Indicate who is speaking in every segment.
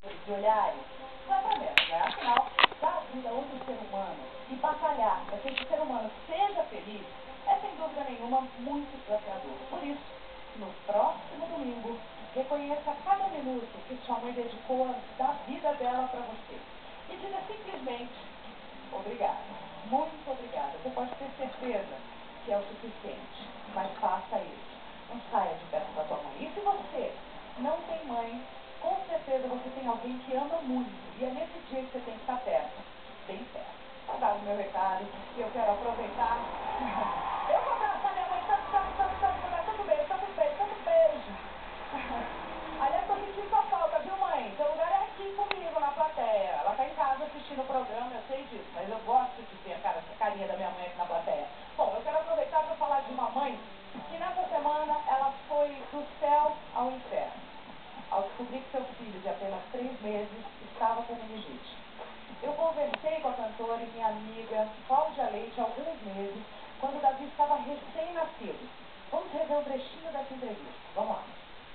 Speaker 1: de olhares, vai para dentro, né? Afinal, dar vida a outro ser humano e batalhar para que esse ser humano seja feliz é, sem dúvida nenhuma, muito desafiador. Por isso, no próximo domingo, reconheça cada minuto que sua mãe dedicou da vida dela para você. E diga simplesmente, obrigada, muito obrigada. Você pode ter certeza que é o suficiente, mas faça isso. Não saia de perto da tua mãe. E se você não tem mãe, com certeza você tem alguém que ama muito. E é nesse dia que você tem que estar perto, bem perto. Tá dado o meu recado e eu quero aproveitar. Eu vou abraçar minha mãe tanto beijo. Aliás, tô sentindo sua falta, viu, mãe? Seu lugar é aqui comigo, na plateia. Ela tá em casa assistindo o programa, eu sei disso, mas eu gosto de ver a carinha da minha mãe aqui na plateia. Bom, eu quero aproveitar para falar de uma mãe que nessa semana ela foi do céu ao inferno, ao descobrir que seu filho de apenas 3 meses estava com meningite. Eu conversei com a cantora e minha amiga Cláudia Leite há alguns meses, quando o Davi estava recém-nascido. Vamos rever um trechinho dessa entrevista. Vamos lá.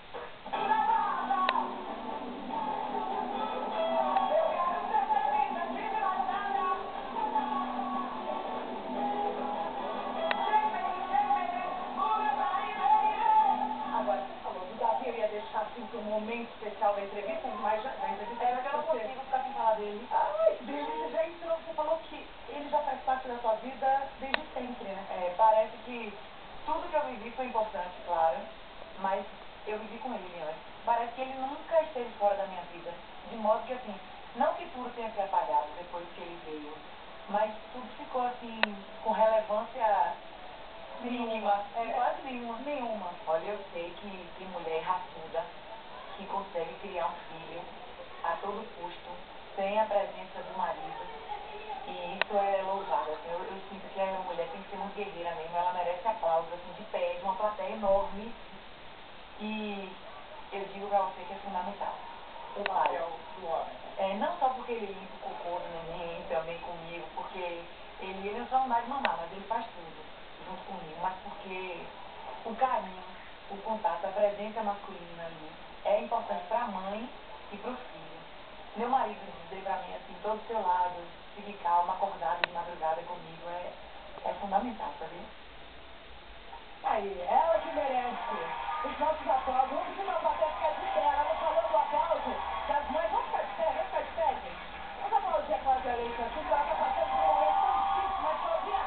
Speaker 1: Agora, você falou do Davi, eu ia deixar assim para um momento especial da entrevista, mas da entrevista
Speaker 2: É porque eu não consigo ficar sem falar dele.
Speaker 1: Ai, delícia, já entrou, você falou que ele já faz parte da sua vida desde sempre, né?
Speaker 2: É, parece que tudo que eu vivi foi importante, claro, mas eu vivi com ele antes. Parece que ele nunca esteve fora da minha vida, de modo que, assim, não que tudo tenha se apagado depois que ele veio, mas tudo ficou, assim, com relevância mínima, quase nenhuma. Olha, eu sei que tem mulher raçuda que consegue criar um filho a todo custo, sem a presença do marido. E isso é louvável. Assim, eu sinto que a mulher tem que ser muito guerreira mesmo. Ela merece aplausos, assim, de pé, de uma plateia enorme. E eu digo pra você que é fundamental.
Speaker 1: O papel do homem.
Speaker 2: É, não só porque ele limpa o cocô do neném também comigo, porque ele não só mais mamar, mas ele faz tudo junto comigo. Mas porque o carinho, o contato, a presença masculina ali é importante pra mãe e pro filho. Meu marido dizer pra mim assim, todo seu lado, fique calma, acordado de madrugada comigo, é fundamental, sabia?
Speaker 1: Aí, ela que merece os nossos aplausos. Vamos pedir uma plateia ficar de pé. Ela não falou do aplauso das mães. Vamos ficar de pé, gente. Vamos aplaudir a Cláudia Leite aqui, que ela está passando por um momento tão difícil, mas Claudinha,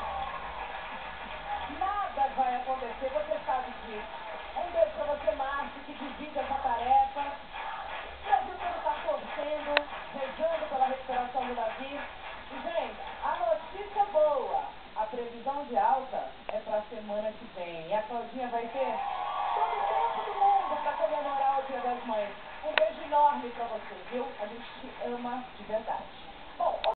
Speaker 1: nada vai acontecer, você sabe disso. Um beijo pra você, Márcio, que divide essa tarefa. O Brasil todo está torcendo, rezando pela recuperação do Davi. E, gente, a notícia boa, a previsão de alta é pra semana que vem. E a Claudinha vai ter todo o tempo do mundo para comemorar o Dia das Mães. Um beijo enorme pra você, viu? A gente te ama de verdade.